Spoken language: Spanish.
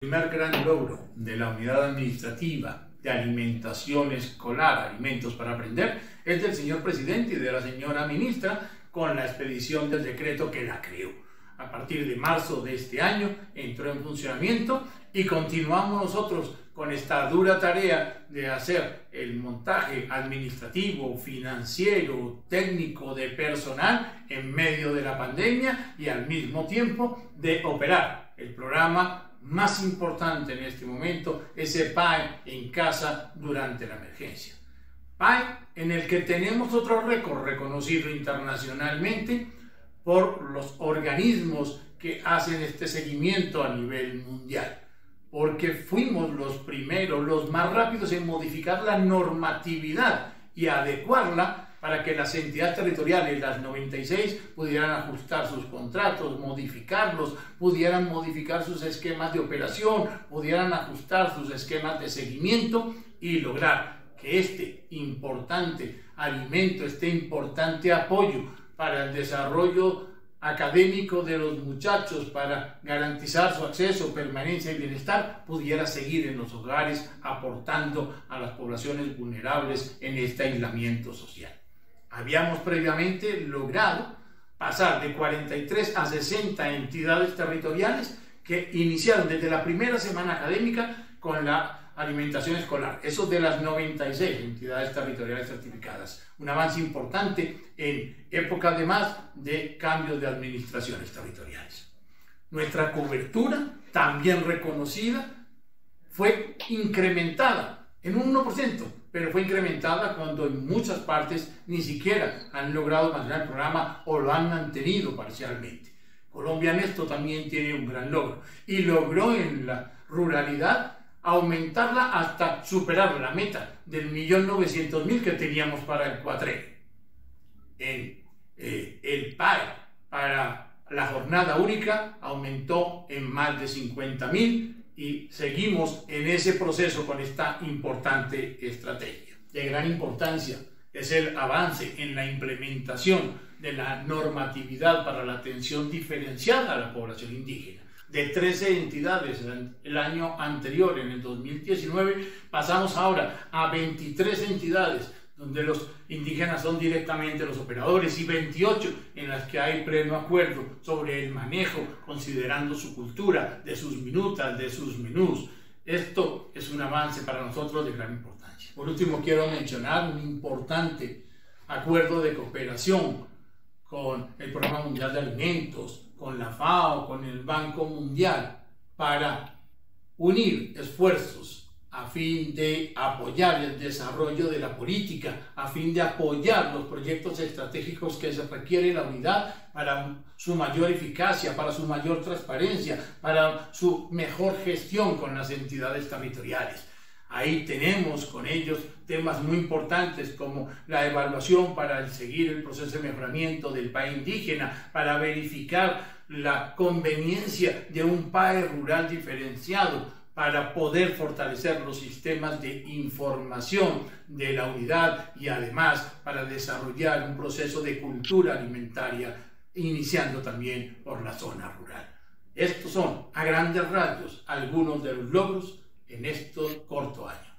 El primer gran logro de la unidad administrativa de alimentación escolar, alimentos para aprender, es del señor presidente y de la señora ministra con la expedición del decreto que la creó. A partir de marzo de este año entró en funcionamiento y continuamos nosotros con esta dura tarea de hacer el montaje administrativo, financiero, técnico de personal en medio de la pandemia y al mismo tiempo de operar el programa más importante en este momento, ese PAE en casa durante la emergencia. PAE en el que tenemos otro récord reconocido internacionalmente por los organismos que hacen este seguimiento a nivel mundial, porque fuimos los primeros, los más rápidos en modificar la normatividad y adecuarla para que las entidades territoriales, las 96, pudieran ajustar sus contratos, modificarlos, pudieran modificar sus esquemas de operación, pudieran ajustar sus esquemas de seguimiento y lograr que este importante alimento, este importante apoyo para el desarrollo académico de los muchachos, para garantizar su acceso, permanencia y bienestar, pudiera seguir en los hogares aportando a las poblaciones vulnerables en este aislamiento social. Habíamos previamente logrado pasar de 43 a 60 entidades territoriales que iniciaron desde la primera semana académica con la alimentación escolar. Eso de las 96 entidades territoriales certificadas. Un avance importante en época además de cambios de administraciones territoriales. Nuestra cobertura, también reconocida, fue incrementada en un 1%, pero fue incrementada cuando en muchas partes ni siquiera han logrado mantener el programa o lo han mantenido parcialmente. Colombia en esto también tiene un gran logro y logró en la ruralidad aumentarla hasta superar la meta del 1.900.000 que teníamos para el cuatrenio. El PAE para la jornada única aumentó en más de 50.000 y seguimos en ese proceso con esta importante estrategia. De gran importancia es el avance en la implementación de la normatividad para la atención diferenciada a la población indígena. De 13 entidades el año anterior, en el 2019, pasamos ahora a 23 entidades donde los indígenas son directamente los operadores y 28 en las que hay pleno acuerdo sobre el manejo, considerando su cultura, de sus minutas, de sus menús. Esto es un avance para nosotros de gran importancia. Por último, quiero mencionar un importante acuerdo de cooperación con el Programa Mundial de Alimentos, con la FAO, con el Banco Mundial, para unir esfuerzos a fin de apoyar el desarrollo de la política, a fin de apoyar los proyectos estratégicos que se requiere la unidad para su mayor eficacia, para su mayor transparencia, para su mejor gestión con las entidades territoriales. Ahí tenemos con ellos temas muy importantes como la evaluación para seguir el proceso de mejoramiento del PAE indígena, para verificar la conveniencia de un PAE rural diferenciado, para poder fortalecer los sistemas de información de la unidad y además para desarrollar un proceso de cultura alimentaria, iniciando también por la zona rural. Estos son, a grandes rasgos, algunos de los logros en este corto año.